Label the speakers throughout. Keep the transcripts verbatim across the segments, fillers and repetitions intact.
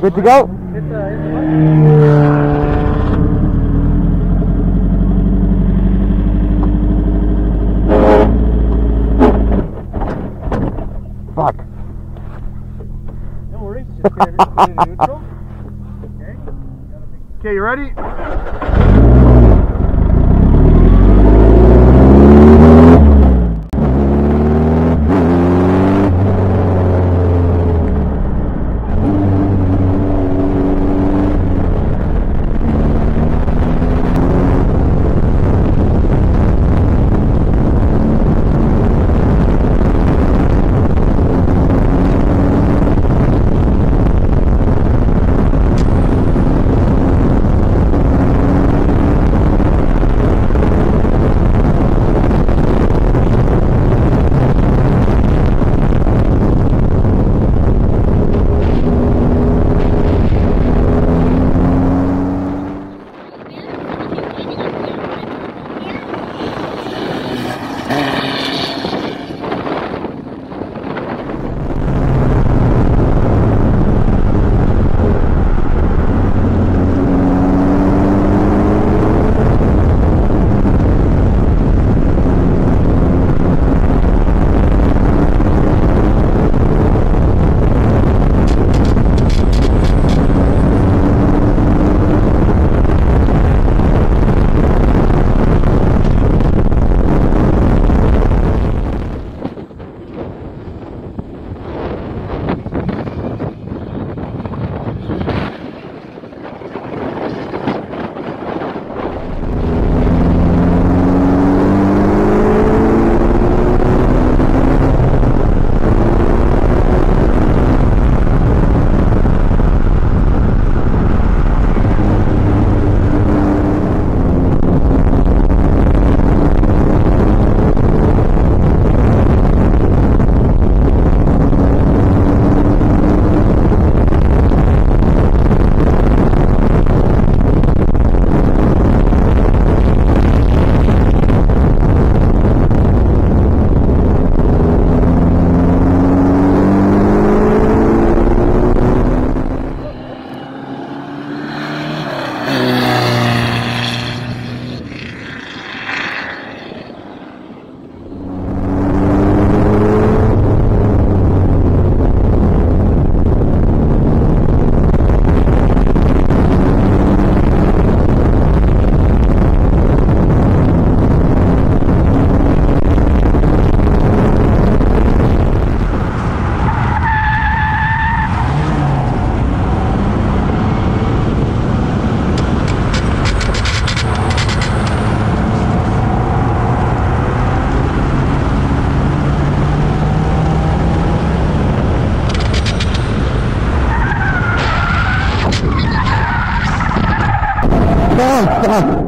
Speaker 1: Good to go?
Speaker 2: Hit the, hit the button.
Speaker 1: Fuck.
Speaker 2: No worries, just put it, put it in neutral. Okay.
Speaker 3: Okay, you ready?
Speaker 1: Oh, fuck.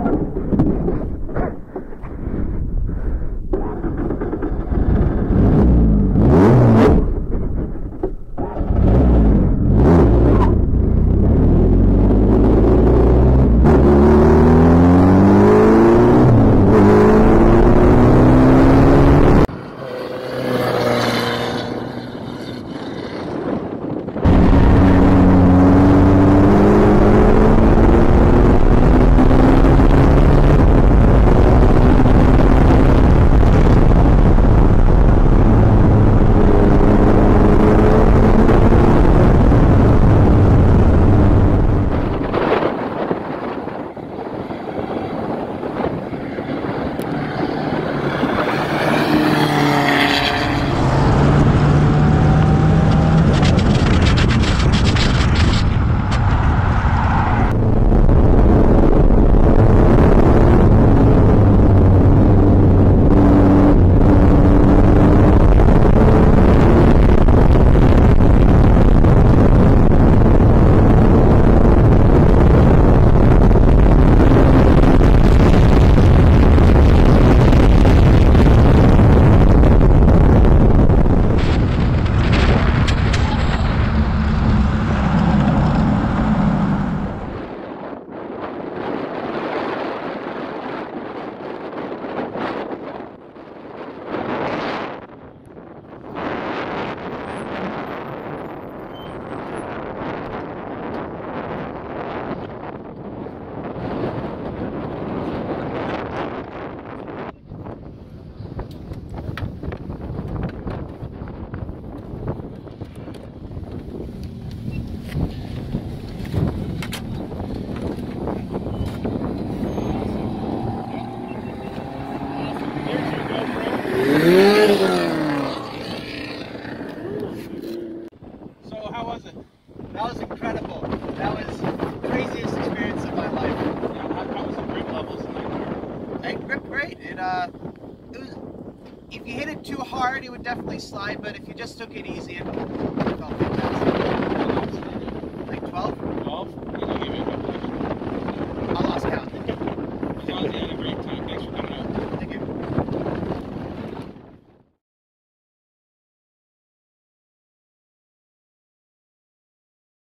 Speaker 4: was it?
Speaker 5: That was incredible. That was the craziest experience of my life.
Speaker 4: Yeah, how, how was the grip levels in that car?
Speaker 5: Hey, grip great. It uh, it was. If you hit it too hard, it would definitely slide. But if you just took it easy, it felt fantastic.